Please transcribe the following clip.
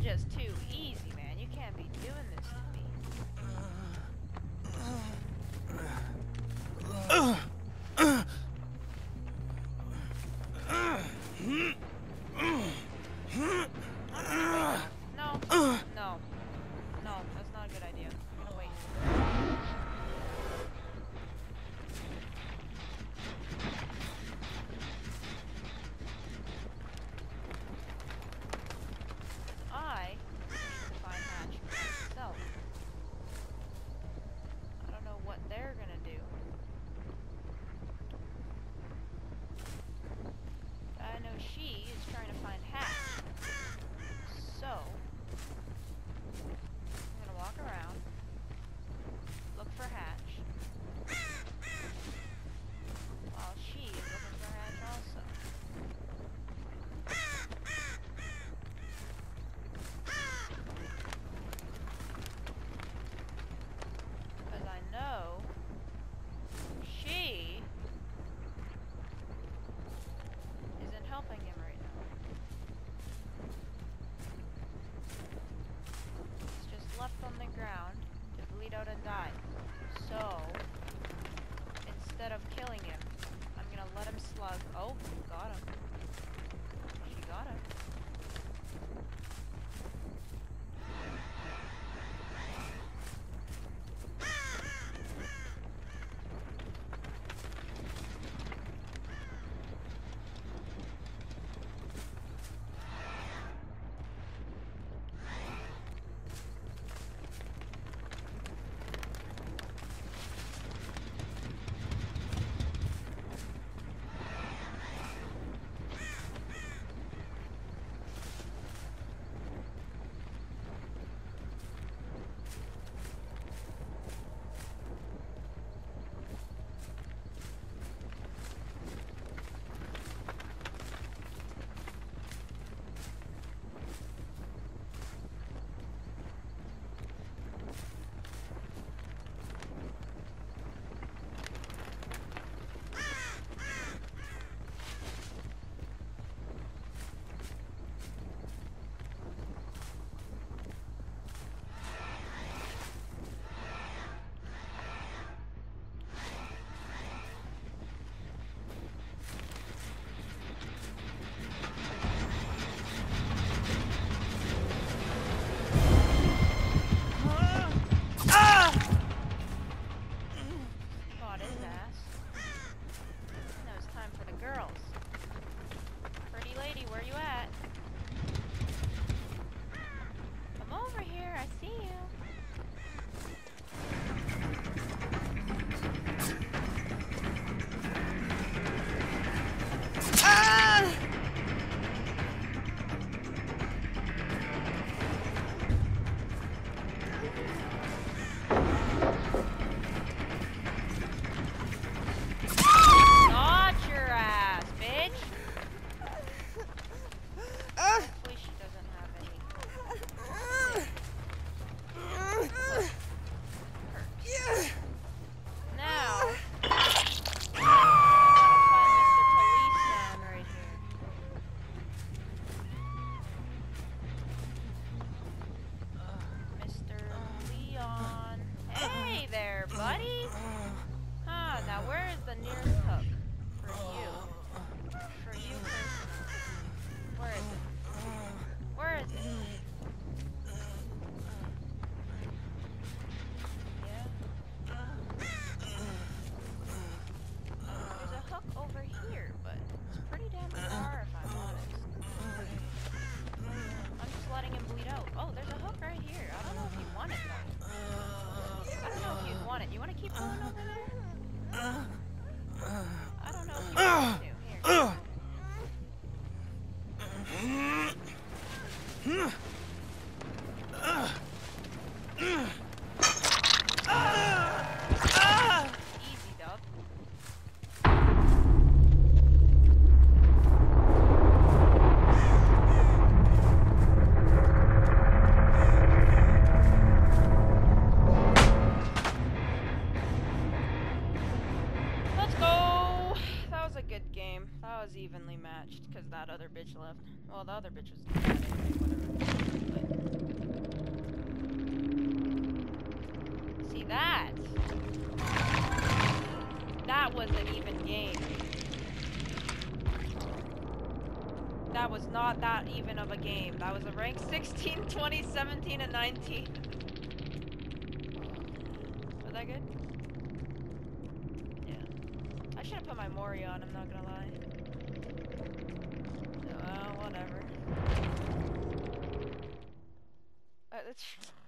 just too easy, man. You can't be doing this to me. No. No. No, that's not a good idea. I'm gonna wait. I need to find Hatch myself. I don't know what they're gonna do. I know she is trying to find Hatch. So, I'm gonna walk around, look for Hatch, while she is looking for Hatch also. Because I know she isn't helping him right now. He's just left on the ground to bleed out and die. So, instead of killing him, I'm gonna let him slug. Oh, got him. She got him. Got his ass. Now it's time for the girls. Pretty lady, where you at? Come over here, I see you. Not your ass, bitch! Hopefully she doesn't have any. Now, find Mr. Policeman right here. Mr. Leon. Hey there, buddy! Huh, now where is the nearest hook? For you. For you personally. Where is it? Where is it? Yeah? There's a hook over here, but it's pretty damn far if I'm honest. I'm just letting him bleed out. Oh, there's a hook right here. I don't know if you want it though. I don't know if you'd want it. You want to keep going over there? I don't know if you want to. Here. Easy, dub. Let's go! That was a good game. That was evenly matched because that other bitch left. Well, the other bitch was dead anyway, whatever. But That was an even game. That was not that even of a game. That was a rank 16, 20, 17, and 19. Was that good? Yeah. I should have put my Mori on, I'm not gonna lie. Well, whatever. Let's